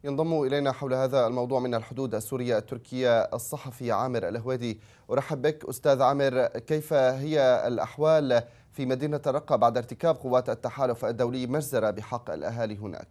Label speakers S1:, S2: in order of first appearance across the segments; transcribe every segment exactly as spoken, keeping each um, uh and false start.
S1: ينضم إلينا حول هذا الموضوع من الحدود السورية التركية الصحفي عامر الهويدي. أرحب بك أستاذ عامر، كيف هي الأحوال في مدينة الرقة بعد ارتكاب قوات التحالف الدولي مجزرة بحق الأهالي هناك؟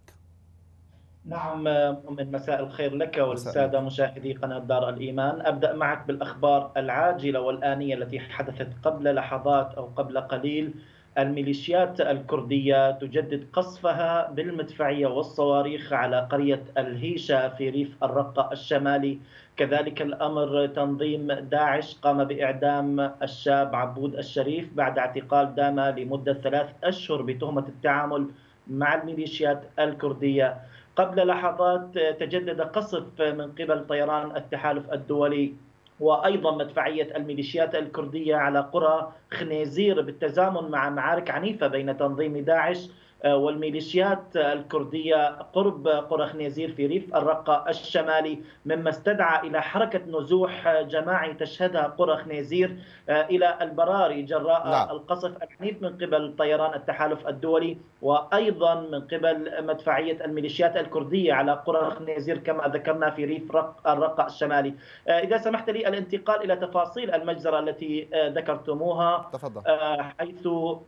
S2: نعم، من مساء الخير لك
S1: مساء النور.
S2: وللسادة مشاهدي قناة دار الإيمان. أبدأ معك بالأخبار العاجلة والآنية التي حدثت قبل لحظات أو قبل قليل. الميليشيات الكردية تجدد قصفها بالمدفعية والصواريخ على قرية الهيشة في ريف الرقة الشمالي. كذلك الأمر تنظيم داعش قام بإعدام الشاب عبود الشريف بعد اعتقال دام لمدة ثلاث أشهر بتهمة التعامل مع الميليشيات الكردية. قبل لحظات تجدد قصف من قبل طيران التحالف الدولي وأيضا مدفعية الميليشيات الكردية على قرى خنيزير بالتزامن مع معارك عنيفة بين تنظيم داعش والميليشيات الكردية قرب قرى خنيزير في ريف الرقة الشمالي، مما استدعى إلى حركة نزوح جماعي تشهدها قرى خنيزير إلى البراري
S1: نعم.
S2: جراء القصف العنيف من قبل طيران التحالف الدولي وأيضا من قبل مدفعية الميليشيات الكردية على قرى خنيزير كما ذكرنا في ريف الرقة الشمالي. إذا سمحت لي الانتقال إلى تفاصيل المجزرة التي ذكرتموها،
S1: تفضل.
S2: حيث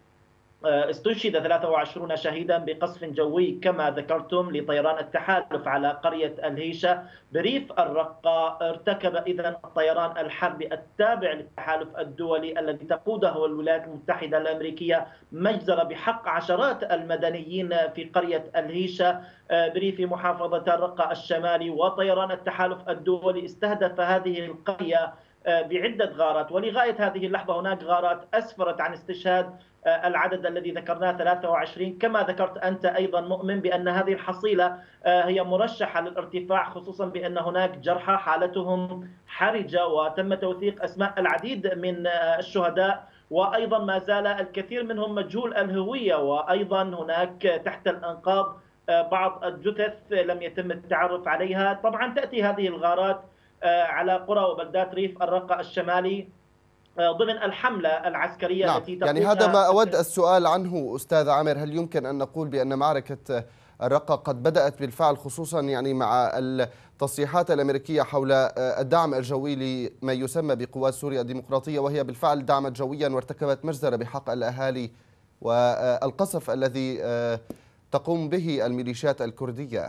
S2: استشهد ثلاثة وعشرين شهيدا بقصف جوي كما ذكرتم لطيران التحالف على قرية الهيشة بريف الرقة. ارتكب إذن الطيران الحربي التابع للتحالف الدولي الذي تقوده الولايات المتحدة الأمريكية مجزرة بحق عشرات المدنيين في قرية الهيشة بريف محافظة الرقة الشمالي. وطيران التحالف الدولي استهدف هذه القرية بعدة غارات، ولغاية هذه اللحظة هناك غارات أسفرت عن استشهاد العدد الذي ذكرناه ثلاثة وعشرين. كما ذكرت أنت أيضا مؤمن بأن هذه الحصيلة هي مرشحة للارتفاع، خصوصا بأن هناك جرحى حالتهم حرجة وتم توثيق أسماء العديد من الشهداء، وأيضا ما زال الكثير منهم مجهول الهوية، وأيضا هناك تحت الأنقاض بعض الجثث لم يتم التعرف عليها. طبعا تأتي هذه الغارات على قرى وبلدات ريف الرقة الشمالي ضمن الحملة العسكرية
S1: نعم،
S2: التي
S1: يعني هذا
S2: تقودها.
S1: ما أود السؤال عنه أستاذ عامر. هل يمكن أن نقول بأن معركة الرقة قد بدأت بالفعل، خصوصا يعني مع التصريحات الأمريكية حول الدعم الجوي لما يسمى بقوات سوريا الديمقراطية، وهي بالفعل دعمت جويا وارتكبت مجزرة بحق الأهالي، والقصف الذي تقوم به الميليشيات الكردية؟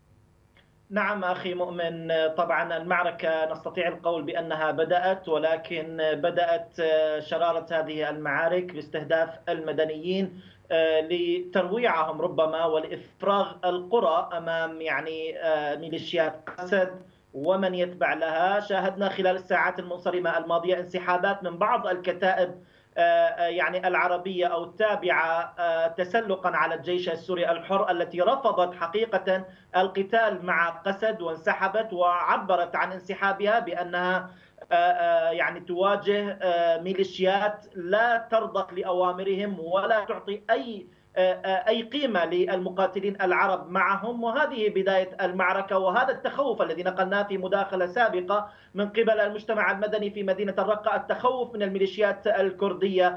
S2: نعم أخي مؤمن، طبعا المعركة نستطيع القول بأنها بدأت، ولكن بدأت شرارة هذه المعارك باستهداف المدنيين لترويعهم ربما ولإفراغ القرى أمام يعني ميليشيات قسد ومن يتبع لها. شاهدنا خلال الساعات المنصرمة الماضية انسحابات من بعض الكتائب يعني العربية أو التابعة تسلقا على الجيش السوري الحر، التي رفضت حقيقة القتال مع قسد وانسحبت وعبرت عن انسحابها بأنها يعني تواجه ميليشيات لا ترضخ لأوامرهم ولا تعطي أي أي قيمة للمقاتلين العرب معهم. وهذه بداية المعركة، وهذا التخوف الذي نقلناه في مداخلة سابقة من قبل المجتمع المدني في مدينة الرقة، التخوف من الميليشيات الكردية.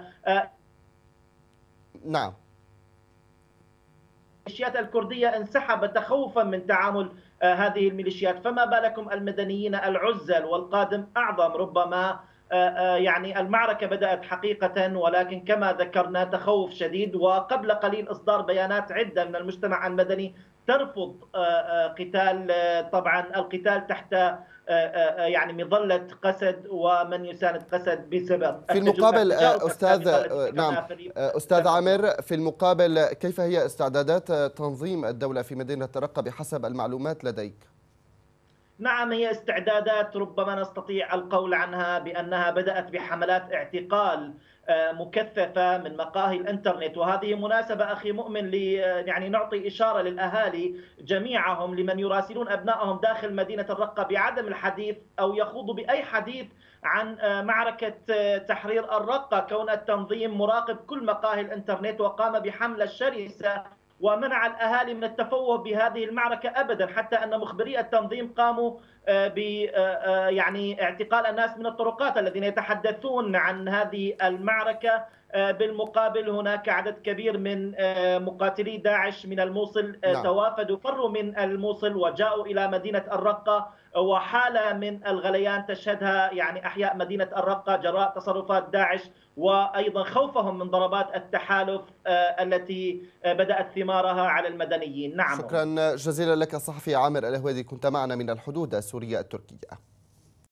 S1: نعم.
S2: الميليشيات الكردية انسحب تخوفا من تعامل هذه الميليشيات، فما بالكم المدنيين العزل والقادم أعظم ربما. يعني المعركة بدأت حقيقة، ولكن كما ذكرنا تخوف شديد، وقبل قليل إصدار بيانات عدة من المجتمع المدني ترفض قتال، طبعا القتال تحت يعني مظلة قسد ومن يساند قسد بسبب
S1: في المقابل أستاذ نعم
S2: في
S1: أستاذ عامر، في المقابل كيف هي استعدادات تنظيم الدولة في مدينة الرقة بحسب المعلومات لديك؟
S2: نعم، هي استعدادات ربما نستطيع القول عنها بأنها بدأت بحملات اعتقال مكثفة من مقاهي الإنترنت. وهذه مناسبة أخي مؤمن لي يعني نعطي إشارة للأهالي جميعهم لمن يراسلون أبنائهم داخل مدينة الرقة بعدم الحديث أو يخوضوا بأي حديث عن معركة تحرير الرقة، كون التنظيم مراقب كل مقاهي الإنترنت وقام بحملة شرسة ومنع الأهالي من التفوه بهذه المعركة أبدا، حتى أن مخبري التنظيم قاموا ب يعني اعتقال الناس من الطرقات الذين يتحدثون عن هذه المعركة بالمقابل هناك عدد كبير من مقاتلي داعش من الموصل نعم. توافدوا فروا من الموصل وجاءوا إلى مدينة الرقة، وحالة من الغليان تشهدها يعني أحياء مدينة الرقة جراء تصرفات داعش، وأيضا خوفهم من ضربات التحالف التي بدأت ثمارها على المدنيين. نعم.
S1: شكرا جزيلا لك الصحفي عامر الهويدي، كنت معنا من الحدود السورية التركية.